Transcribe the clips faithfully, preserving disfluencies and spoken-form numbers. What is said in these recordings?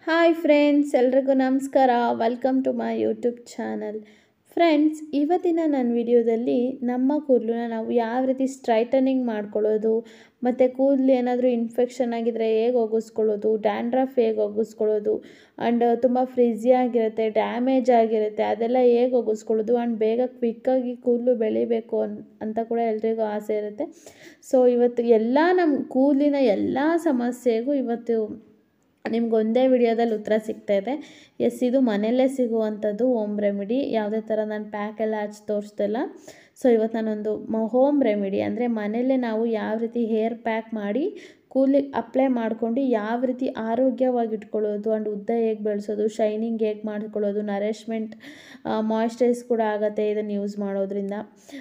Hi friends, ಎಲ್ರಿಗೂ ನಮಸ್ಕಾರ. Welcome to my YouTube channel. Friends, ಇವತ್ತಿನ ನನ್ನ ವಿಡಿಯೋದಲ್ಲಿ ನಮ್ಮ ಕೂದಲನ್ನ ನಾವು ಯಾವ ರೀತಿ ಸ್ಟ್ರೈಟನಿಂಗ್ ಮಾಡ್ಕೊಳ್ಳೋದು, ಮತ್ತು ಕೂದಲು ಏನಾದರೂ ಇನ್ಫೆಕ್ಷನ್ ಆಗಿದ್ದರೆ ಹೇಗೆ ಒಗ್ಗಿಸ್ಕೊಳ್ಳೋದು, ಡ್ಯಾಂಡ್ರಫ್ ಹೇಗೆ ಒಗ್ಗಿಸ್ಕೊಳ್ಳೋದು, ಆ್ಯಂಡ್ ತುಂಬ ಫ್ರಿಝಿ ಆಗಿರುತ್ತೆ, ಡ್ಯಾಮೇಜ್ ಆಗಿರುತ್ತೆ, ಅದೆಲ್ಲ ಹೇಗೆ ಒಗ್ಗಿಸ್ಕೊಳ್ಳೋದು, ಆ್ಯಂಡ್ ಬೇಗ ಕ್ವಿಕ್ಕಾಗಿ ಕೂದಲು ಬೆಳಿಬೇಕು ಅನ್ ಅಂತ ಕೂಡ ಎಲ್ರಿಗೂ ಆಸೆ ಇರುತ್ತೆ. ಸೊ ಇವತ್ತು ಎಲ್ಲ ನಮ್ಮ ಕೂದಲಿನ ಎಲ್ಲ ಸಮಸ್ಯೆಗೂ ಇವತ್ತು ನಿಮ್ಗೊಂದೇ ವಿಡಿಯೋದಲ್ಲಿ ಉತ್ತರ ಸಿಗ್ತಾಯಿದೆ. ಎಸ್, ಇದು ಮನೆಯಲ್ಲೇ ಸಿಗುವಂಥದ್ದು ಹೋಮ್ ರೆಮಿಡಿ. ಯಾವುದೇ ಥರ ನಾನು ಪ್ಯಾಕೆಲ್ಲ ಹಚ್ಚಿ ತೋರಿಸ್ತಿಲ್ಲ. ಸೊ ಇವತ್ತು ನಾನೊಂದು ಹೋಮ್ ರೆಮಿಡಿ ಅಂದರೆ ಮನೆಯಲ್ಲೇ ನಾವು ಯಾವ ರೀತಿ ಹೇರ್ ಪ್ಯಾಕ್ ಮಾಡಿ ಕೂದಲಿಗೆ ಅಪ್ಲೈ ಮಾಡ್ಕೊಂಡು ಯಾವ ರೀತಿ ಆರೋಗ್ಯವಾಗಿ ಇಟ್ಕೊಳ್ಳೋದು, ಆ್ಯಂಡ್ ಉದ್ದ ಹೇಗೆ ಬೆಳೆಸೋದು, ಶೈನಿಂಗ್ ಹೇಗೆ ಮಾಡ್ಕೊಳ್ಳೋದು, ನರಿಶ್ಮೆಂಟ್ ಮಾಯ್ಶ್ಚರೈಸ್ ಕೂಡ ಆಗುತ್ತೆ ಇದನ್ನು ಯೂಸ್ ಮಾಡೋದ್ರಿಂದ.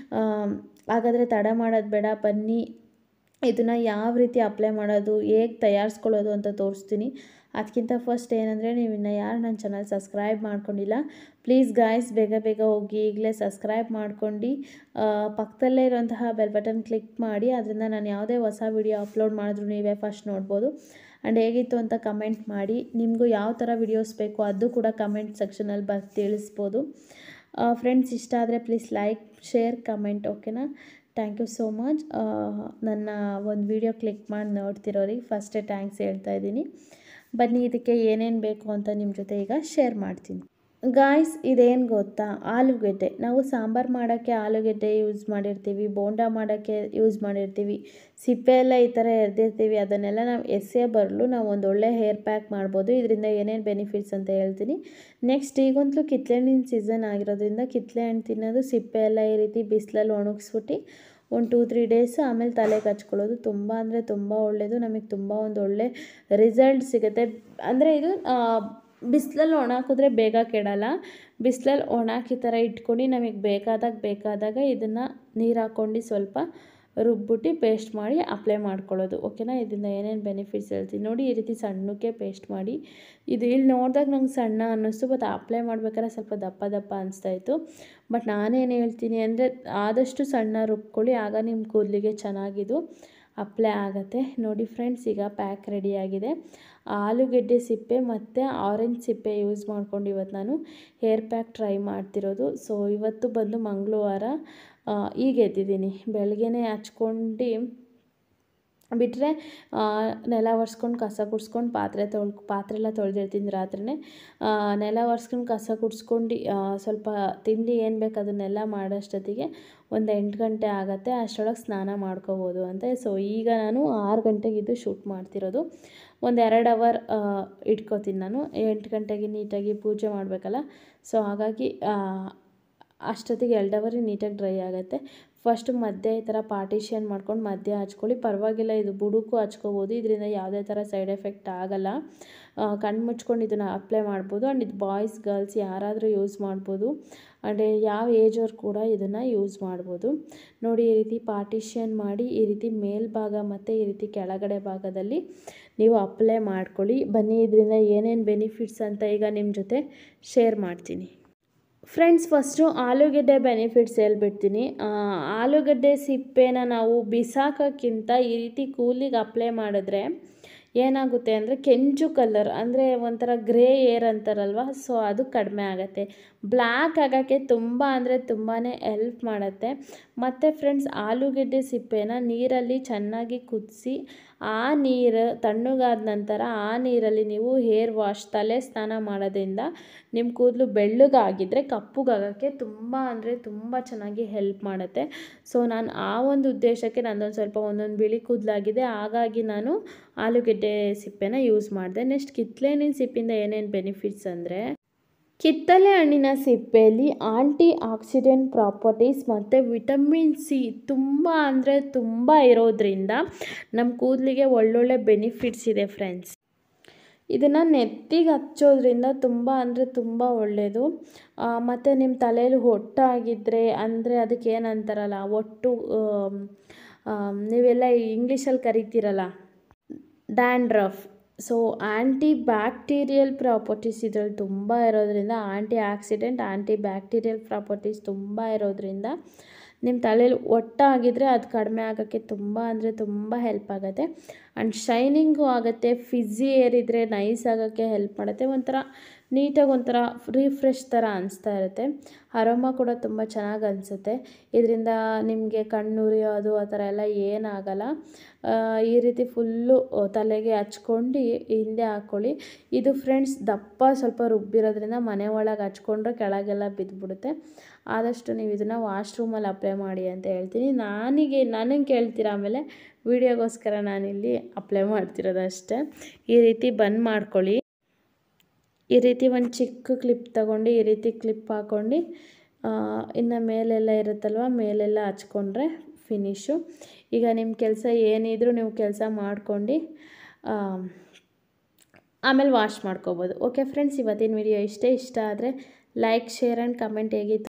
ಹಾಗಾದರೆ ತಡ ಮಾಡೋದು ಬೇಡ, ಬನ್ನಿ ಇದನ್ನು ಯಾವ ರೀತಿ ಅಪ್ಲೈ ಮಾಡೋದು, ಹೇಗೆ ತಯಾರಿಸ್ಕೊಳ್ಳೋದು ಅಂತ ತೋರಿಸ್ತೀನಿ. ಅದಕ್ಕಿಂತ ಫಸ್ಟ್ ಏನಂದರೆ, ನೀವು ಇನ್ನು ಯಾರು ನನ್ನ ಚಾನಲ್ ಸಬ್ಸ್ಕ್ರೈಬ್ ಮಾಡ್ಕೊಂಡಿಲ್ಲ, ಪ್ಲೀಸ್ ಗಾಯ್ಸ್ ಬೇಗ ಬೇಗ ಹೋಗಿ ಈಗಲೇ ಸಬ್ಸ್ಕ್ರೈಬ್ ಮಾಡ್ಕೊಂಡು ಪಕ್ಕದಲ್ಲೇ ಇರೋಂತಹ ಬೆಲ್ ಬಟನ್ ಕ್ಲಿಕ್ ಮಾಡಿ. ಅದರಿಂದ ನಾನು ಯಾವುದೇ ಹೊಸ ವಿಡಿಯೋ ಅಪ್ಲೋಡ್ ಮಾಡಿದ್ರು ನೀವೇ ಫಸ್ಟ್ ನೋಡ್ಬೋದು. ಆ್ಯಂಡ್ ಹೇಗಿತ್ತು ಅಂತ ಕಮೆಂಟ್ ಮಾಡಿ. ನಿಮಗೂ ಯಾವ ಥರ ವಿಡಿಯೋಸ್ ಬೇಕು ಅದು ಕೂಡ ಕಮೆಂಟ್ ಸೆಕ್ಷನಲ್ಲಿ ಬರ್ ತಿಳಿಸ್ಬೋದು. ಫ್ರೆಂಡ್ಸ್, ಇಷ್ಟ ಆದರೆ ಪ್ಲೀಸ್ ಲೈಕ್, ಶೇರ್, ಕಮೆಂಟ್, ಓಕೆನಾ? Thank you so much. ನನ್ನ ಒಂದು ವಿಡಿಯೋ ಕ್ಲಿಕ್ ಮಾಡಿ ನೋಡ್ತಿರೋರಿಗೆ ಫಸ್ಟೇ ಥ್ಯಾಂಕ್ಸ್ ಹೇಳ್ತಾ ಇದ್ದೀನಿ. ಬನ್ನಿ ಇದಕ್ಕೆ ಏನೇನು ಬೇಕು ಅಂತ ನಿಮ್ಮ ಜೊತೆ ಈಗ ಶೇರ್ ಮಾಡ್ತೀನಿ. ಗಾಯ್ಸ್, ಇದೇನು ಗೊತ್ತಾ? ಆಲೂಗೆಡ್ಡೆ. ನಾವು ಸಾಂಬಾರು ಮಾಡೋಕ್ಕೆ ಆಲೂಗೆಡ್ಡೆ ಯೂಸ್ ಮಾಡಿರ್ತೀವಿ, ಬೋಂಡ ಮಾಡೋಕ್ಕೆ ಯೂಸ್ ಮಾಡಿರ್ತೀವಿ, ಸಿಪ್ಪೆ ಎಲ್ಲ ಈ ಥರ ಎರ್ದಿರ್ತೀವಿ. ಅದನ್ನೆಲ್ಲ ನಾವು ಎಸೆ ಬರಲು ನಾವು ಒಂದು ಒಳ್ಳೆ ಹೇರ್ ಪ್ಯಾಕ್ ಮಾಡ್ಬೋದು. ಇದರಿಂದ ಏನೇನು ಬೆನಿಫಿಟ್ಸ್ ಅಂತ ಹೇಳ್ತೀನಿ. ನೆಕ್ಸ್ಟ್, ಈಗಂತೂ ಕಿತ್ತಳೆ ಹಣ್ಣಿನ ಸೀಸನ್ ಆಗಿರೋದ್ರಿಂದ ಕಿತ್ತಳೆ ಹಣ್ಣು ತಿನ್ನೋದು, ಸಿಪ್ಪೆ ಎಲ್ಲ ಈ ರೀತಿ ಬಿಸಿಲಲ್ಲಿ ಒಣಗಿಸ್ಬಿಟ್ಟು ಒಂದು ಟೂ ತ್ರೀ ಡೇಸ್ ಆಮೇಲೆ ತಲೆಗೆ ಹಚ್ಕೊಳ್ಳೋದು ತುಂಬ ಅಂದರೆ ತುಂಬ ಒಳ್ಳೆಯದು. ನಮಗೆ ತುಂಬ ಒಂದು ಒಳ್ಳೆ ರಿಸಲ್ಟ್ ಸಿಗುತ್ತೆ. ಅಂದರೆ ಇದು ಬಿಸಿಲಲ್ಲಿ ಒಣ ಹಾಕಿದ್ರೆ ಬೇಗ ಕೆಡಲ್ಲ. ಬಿಸಿಲಲ್ಲಿ ಒಣಾಕಿ ಥರ ಇಟ್ಕೊಂಡು ನಮಗೆ ಬೇಕಾದಾಗ ಬೇಕಾದಾಗ ಇದನ್ನು ನೀರು ಹಾಕ್ಕೊಂಡು ಸ್ವಲ್ಪ ರುಬ್ಬಿಟ್ಟು ಪೇಸ್ಟ್ ಮಾಡಿ ಅಪ್ಲೈ ಮಾಡ್ಕೊಳ್ಳೋದು, ಓಕೆನಾ? ಇದರಿಂದ ಏನೇನು ಬೆನಿಫಿಟ್ಸ್ ಹೇಳ್ತೀನಿ ನೋಡಿ. ಈ ರೀತಿ ಸಣ್ಣಕ್ಕೆ ಪೇಸ್ಟ್ ಮಾಡಿ. ಇದು ಇಲ್ಲಿ ನೋಡಿದಾಗ ನಂಗೆ ಸಣ್ಣ ಅನ್ನಿಸ್ತು, ಬಟ್ ಅಪ್ಲೈ ಮಾಡ್ಬೇಕಾದ್ರೆ ಸ್ವಲ್ಪ ದಪ್ಪ ದಪ್ಪ ಅನಿಸ್ತಾಯಿತ್ತು. ಬಟ್ ನಾನೇನು ಹೇಳ್ತೀನಿ ಅಂದರೆ, ಆದಷ್ಟು ಸಣ್ಣ ರುಬ್ಕೊಳ್ಳಿ, ಆಗ ನಿಮ್ಮ ಕೂದಲಿಗೆ ಚೆನ್ನಾಗಿದು ಅಪ್ಲೈ ಆಗುತ್ತೆ. ನೋಡಿ ಫ್ರೆಂಡ್ಸ್, ಈಗ ಪ್ಯಾಕ್ ರೆಡಿಯಾಗಿದೆ. ಆಲೂಗೆಡ್ಡೆ ಸಿಪ್ಪೆ ಮತ್ತು ಆರೆಂಜ್ ಸಿಪ್ಪೆ ಯೂಸ್ ಮಾಡ್ಕೊಂಡು ಇವತ್ತು ನಾನು ಹೇರ್ ಪ್ಯಾಕ್ ಟ್ರೈ ಮಾಡ್ತಿರೋದು. ಸೊ ಇವತ್ತು ಬಂದು ಮಂಗಳವಾರ, ಈಗ ಎದ್ದಿದ್ದೀನಿ. ಬೆಳಗ್ಗೆನೇ ಹಚ್ಕೊಂಡು ಬಿಟ್ಟರೆ ನೆಲ ಒರೆಸ್ಕೊಂಡು ಕಸ ಗುಡಿಸ್ಕೊಂಡು ಪಾತ್ರೆ ತೊಳ್ ಪಾತ್ರೆ ಎಲ್ಲ ತೊಳೆದಿರ್ತೀನಿ ರಾತ್ರಿನೇ. ನೆಲ ಒರೆಸ್ಕೊಂಡು ಕಸ ಗುಡಿಸ್ಕೊಂಡು ಸ್ವಲ್ಪ ತಿಂಡಿ ಏನು ಬೇಕು ಅದನ್ನೆಲ್ಲ ಮಾಡೋಷ್ಟೊತ್ತಿಗೆ ಒಂದು ಎಂಟು ಗಂಟೆ ಆಗುತ್ತೆ. ಅಷ್ಟರೊಳಗೆ ಸ್ನಾನ ಮಾಡ್ಕೋಬೋದು ಅಂತ. ಸೊ ಈಗ ನಾನು ಆರು ಗಂಟೆಗೆ ಇದು ಶೂಟ್ ಮಾಡ್ತಿರೋದು. ಒಂದು ಎರಡು ಅವರ್ ಇಟ್ಕೋತೀನಿ ನಾನು. ಎಂಟು ಗಂಟೆಗೆ ನೀಟಾಗಿ ಪೂಜೆ ಮಾಡಬೇಕಲ್ಲ. ಸೊ ಹಾಗಾಗಿ ಅಷ್ಟೊತ್ತಿಗೆ ಎರಡು ಅವರಿಗೆ ನೀಟಾಗಿ ಡ್ರೈ ಆಗುತ್ತೆ. ಫಸ್ಟು ಮಧ್ಯೆ ಈ ಥರ ಪಾರ್ಟಿಷನ್ ಮಾಡ್ಕೊಂಡು ಮಧ್ಯೆ ಹಚ್ಕೊಳ್ಳಿ. ಪರವಾಗಿಲ್ಲ, ಇದು ಬುಡಕ್ಕೂ ಹಚ್ಕೋಬೋದು. ಇದರಿಂದ ಯಾವುದೇ ಥರ ಸೈಡ್ ಎಫೆಕ್ಟ್ ಆಗೋಲ್ಲ. ಕಣ್ಣು ಮುಚ್ಕೊಂಡು ಇದನ್ನು ಅಪ್ಲೈ ಮಾಡ್ಬೋದು. ಆ್ಯಂಡ್ ಇದು ಬಾಯ್ಸ್ ಗರ್ಲ್ಸ್ ಯಾರಾದರೂ ಯೂಸ್ ಮಾಡ್ಬೋದು. ಆ್ಯಂಡ್ ಯಾವ ಏಜವ್ರು ಕೂಡ ಇದನ್ನು ಯೂಸ್ ಮಾಡ್ಬೋದು. ನೋಡಿ, ಈ ರೀತಿ ಪಾರ್ಟಿಷನ್ ಮಾಡಿ ಈ ರೀತಿ ಮೇಲ್ಭಾಗ ಮತ್ತು ಈ ರೀತಿ ಕೆಳಗಡೆ ಭಾಗದಲ್ಲಿ ನೀವು ಅಪ್ಲೈ ಮಾಡ್ಕೊಳ್ಳಿ. ಬನ್ನಿ ಇದರಿಂದ ಏನೇನು ಬೆನಿಫಿಟ್ಸ್ ಅಂತ ಈಗ ನಿಮ್ಮ ಜೊತೆ ಶೇರ್ ಮಾಡ್ತೀನಿ. ಫ್ರೆಂಡ್ಸ್, ಫಸ್ಟು ಆಲೂಗೆಡ್ಡೆ ಬೆನಿಫಿಟ್ಸ್ ಹೇಳ್ಬಿಡ್ತೀನಿ. ಆಲೂಗೆಡ್ಡೆ ಸಿಪ್ಪೆನ ನಾವು ಬಿಸಾಕೋಕ್ಕಿಂತ ಈ ರೀತಿ ಕೂದಲಿಗೆ ಅಪ್ಲೈ ಮಾಡಿದ್ರೆ ಏನಾಗುತ್ತೆ ಅಂದರೆ, ಕೆಂಚು ಕಲರ್ ಅಂದರೆ ಒಂಥರ ಗ್ರೇ ಏರ್ ಅಂತಾರಲ್ವ, ಸೊ ಅದು ಕಡಿಮೆ ಆಗುತ್ತೆ. ಬ್ಲ್ಯಾಕ್ ಆಗೋಕ್ಕೆ ತುಂಬ ಅಂದರೆ ತುಂಬಾ ಹೆಲ್ಪ್ ಮಾಡುತ್ತೆ. ಮತ್ತು ಫ್ರೆಂಡ್ಸ್, ಆಲೂಗೆಡ್ಡೆ ಸಿಪ್ಪೆನ ನೀರಲ್ಲಿ ಚೆನ್ನಾಗಿ ಕುದಿಸಿ ಆ ನೀರು ತಣ್ಣಗಾದ ನಂತರ ಆ ನೀರಲ್ಲಿ ನೀವು ಹೇರ್ ವಾಶ್ ತಲೆ ಸ್ನಾನ ಮಾಡೋದ್ರಿಂದ ನಿಮ್ಮ ಕೂದಲು ಬೆಳ್ಳಗಾಗಿದ್ದರೆ ಕಪ್ಪುಗಾಗೋಕ್ಕೆ ತುಂಬ ಅಂದರೆ ತುಂಬ ಚೆನ್ನಾಗಿ ಹೆಲ್ಪ್ ಮಾಡುತ್ತೆ. ಸೊ ನಾನು ಆ ಒಂದು ಉದ್ದೇಶಕ್ಕೆ ನನ್ನೊಂದು ಸ್ವಲ್ಪ ಒಂದೊಂದು ಬಿಳಿ ಕೂದಲಾಗಿದೆ, ಹಾಗಾಗಿ ನಾನು ಆಲೂಗೆಡ್ಡೆ ಸಿಪ್ಪೆನ ಯೂಸ್ ಮಾಡಿದೆ. ನೆಕ್ಸ್ಟ್, ಕಿತ್ತಳೆ ಹಣ್ಣಿನ ಸಿಪ್ಪೆಯಿಂದ ಏನೇನು ಬೆನಿಫಿಟ್ಸ್ ಅಂದರೆ, ಕಿತ್ತಳೆ ಹಣ್ಣಿನ ಸಿಪ್ಪೆಯಲ್ಲಿ ಆಂಟಿ ಆಕ್ಸಿಡೆಂಟ್ ಪ್ರಾಪರ್ಟೀಸ್ ಮತ್ತು ವಿಟಮಿನ್ ಸಿ ತುಂಬ ಅಂದರೆ ತುಂಬ ಇರೋದ್ರಿಂದ ನಮ್ಮ ಕೂದಲಿಗೆ ಒಳ್ಳೊಳ್ಳೆ ಬೆನಿಫಿಟ್ಸ್ ಇದೆ ಫ್ರೆಂಡ್ಸ್. ಇದನ್ನು ನೆತ್ತಿಗೆ ಹಚ್ಚೋದ್ರಿಂದ ತುಂಬ ಅಂದರೆ ತುಂಬ ಒಳ್ಳೆಯದು. ಮತ್ತು ನಿಮ್ಮ ತಲೆಯಲ್ಲಿ ಹೊಟ್ಟಾಗಿದ್ದರೆ ಅಂದರೆ ಅದಕ್ಕೆ ಏನಂತಾರಲ್ಲ, ಒಟ್ಟು ನೀವೆಲ್ಲ ಇಂಗ್ಲೀಷಲ್ಲಿ ಕರಿತೀರಲ್ಲ, dandruff. So antibacterial properties ಇದರಲ್ಲಿ ತುಂಬ ಇರೋದ್ರಿಂದ, antioxidant antibacterial properties ತುಂಬ ಇರೋದ್ರಿಂದ ನಿಮ್ಮ ತಲೆಯಲ್ಲಿ ಒಟ್ಟಾಗಿದ್ದರೆ ಅದು ಕಡಿಮೆ ಆಗೋಕ್ಕೆ ತುಂಬ ಅಂದರೆ ತುಂಬ ಹೆಲ್ಪ್ ಆಗುತ್ತೆ. ಆ್ಯಂಡ್ ಶೈನಿಂಗು ಆಗುತ್ತೆ. ಫಿಝಿ ಏರ್ ಇದ್ದರೆ ನೈಸ್ ಆಗೋಕ್ಕೆ ಹೆಲ್ಪ್ ಮಾಡುತ್ತೆ. ಒಂಥರ ನೀಟಾಗಿ ಒಂಥರ ರಿಫ್ರೆಶ್ ಥರ ಅನಿಸ್ತಾ ಇರುತ್ತೆ. ಅರೋಮಾ ಕೂಡ ತುಂಬ ಚೆನ್ನಾಗಿ ಅನಿಸುತ್ತೆ. ಇದರಿಂದ ನಿಮಗೆ ಕಣ್ಣುರಿಯೋದು ಆ ಥರ ಎಲ್ಲ ಏನಾಗಲ್ಲ. ಈ ರೀತಿ ಫುಲ್ಲು ತಲೆಗೆ ಹಚ್ಕೊಂಡು ಹಿಂದೆ ಹಾಕ್ಕೊಳ್ಳಿ. ಇದು ಫ್ರೆಂಡ್ಸ್ ದಪ್ಪ ಸ್ವಲ್ಪ ರುಬ್ಬಿರೋದ್ರಿಂದ ಮನೆ ಒಳಗೆ ಹಚ್ಕೊಂಡ್ರೆ ಕೆಳಗೆಲ್ಲ ಬಿದ್ದುಬಿಡುತ್ತೆ. ಆದಷ್ಟು ನೀವು ಇದನ್ನು ವಾಶ್ರೂಮಲ್ಲಿ ಅಪ್ಲೈ ಮಾಡಿ ಅಂತ ಹೇಳ್ತೀನಿ. ನನಗೆ ನನಗೆ ಕೇಳ್ತೀರಾ, ಆಮೇಲೆ ವೀಡಿಯೋಗೋಸ್ಕರ ನಾನಿಲ್ಲಿ ಅಪ್ಲೈ ಮಾಡ್ತಿರೋದು ಅಷ್ಟೇ. ಈ ರೀತಿ ಬಂದ್ ಮಾಡ್ಕೊಳ್ಳಿ. ಈ ರೀತಿ ಒಂದು ಚಿಕ್ಕ ಕ್ಲಿಪ್ ತಗೊಂಡು ಈ ರೀತಿ ಕ್ಲಿಪ್ ಹಾಕ್ಕೊಂಡು ಇನ್ನು ಮೇಲೆಲ್ಲ ಇರುತ್ತಲ್ವ, ಮೇಲೆಲ್ಲ ಹಚ್ಕೊಂಡ್ರೆ ಫಿನಿಶು. ಈಗ ನಿಮ್ಮ ಕೆಲಸ ಏನಿದ್ರೂ ನೀವು ಕೆಲಸ ಮಾಡ್ಕೊಂಡು ಆಮೇಲೆ ವಾಶ್ ಮಾಡ್ಕೋಬೋದು. ಓಕೆ ಫ್ರೆಂಡ್ಸ್, ಇವತ್ತಿನ ವಿಡಿಯೋ ಇಷ್ಟೇ. ಇಷ್ಟ ಆದರೆ ಲೈಕ್, ಶೇರ್ ಆ್ಯಂಡ್ ಕಮೆಂಟ್ ಹೇಗಿತ್ತು